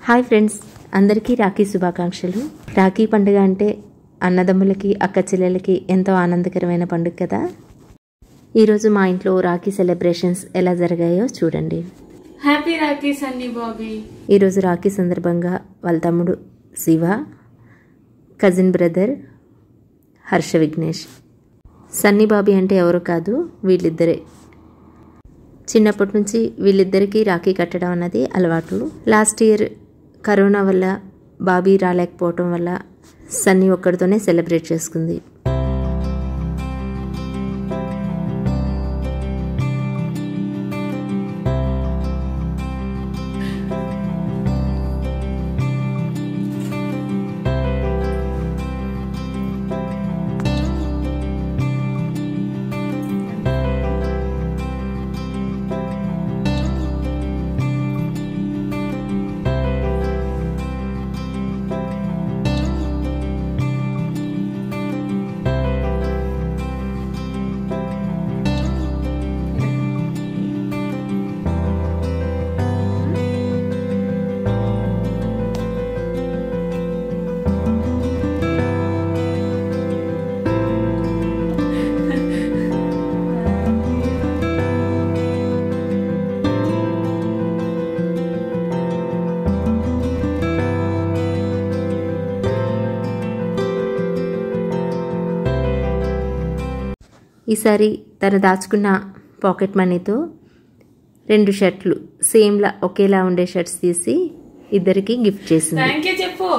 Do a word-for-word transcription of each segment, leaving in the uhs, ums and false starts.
Hi friends, అందరికీ రాఖీ శుభాకాంక్షలు. రాఖీ పండుగ అంటే అన్నదమ్ములకి అక్క చెల్లెలకి ఎంతో ఆనందకరమైన పండుగ కదా. ఈరోజు మా ఇంట్లో రాఖీ సెలబ్రేషన్స్ ఎలా జరిగాయో చూడండి. హ్యాపీ రాఖీ సన్నీ బాబీ. ఈరోజు రాఖీ సందర్భంగా వాళ్ళ తమ్ముడు శివ, కజిన్ బ్రదర్ హర్ష విఘ్నేష్. సన్నీ బాబీ అంటే ఎవరు కాదు, వీళ్ళిద్దరే. చిన్నప్పటి నుంచి వీళ్ళిద్దరికీ రాఖీ కట్టడం అన్నది అలవాటు. లాస్ట్ ఇయర్ కరోనా వల్ల బాబీ రాలేకపోవటం వల్ల సన్నీ ఒక్కడితోనే సెలబ్రేట్ చేసుకుంది. ఈసారి తను దాచుకున్న పాకెట్ మనీతో రెండు షర్ట్లు సేమ్లా ఒకేలా ఉండే షర్ట్స్ తీసి ఇద్దరికి గిఫ్ట్ చేసింది. థ్యాంక్ యూ చెప్పు.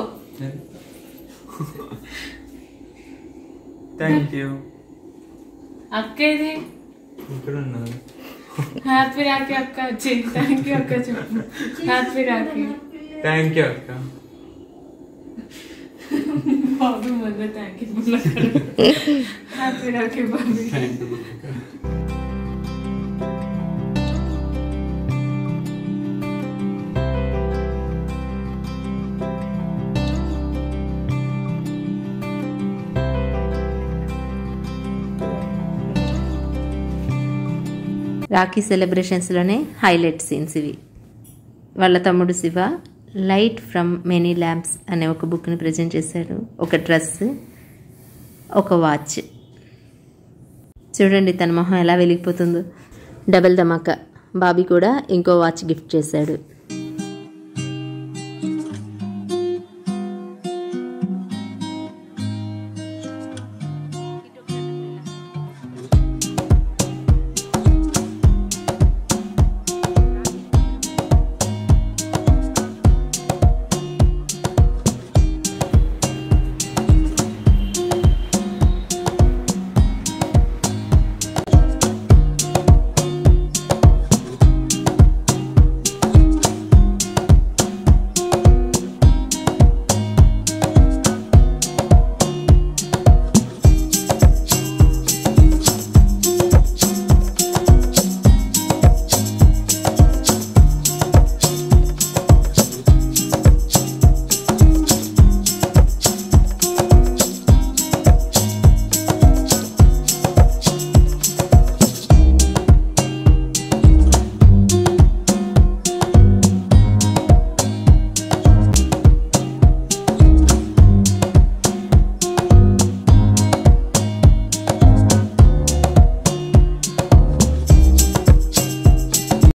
Thank you. అక్కేది ఇక్కడ ఉన్నారు. హ్యాపీ రాఖీ అక్క వచ్చి థ్యాంక్ యూ అక్క చెప్పు. హ్యాపీ రాఖీ. థ్యాంక్ యూ అక్క. బాబీ మొదలు thank you. Happy Rakhi Bobby. Rakhi సెలబ్రేషన్స్లోనే హైలైట్ సీన్స్ ఇవి. వాళ్ళ తమ్ముడు Shiva light from many lamps అనే ఒక బుక్ని ప్రజెంట్ చేశాడు. ఒక డ్రెస్, ఒక వాచ్. చూడండి తన మొహం ఎలా వెలిగిపోతుందో. డబల్ ధమాకా బాబీ కూడా ఇంకో వాచ్ గిఫ్ట్ చేశాడు.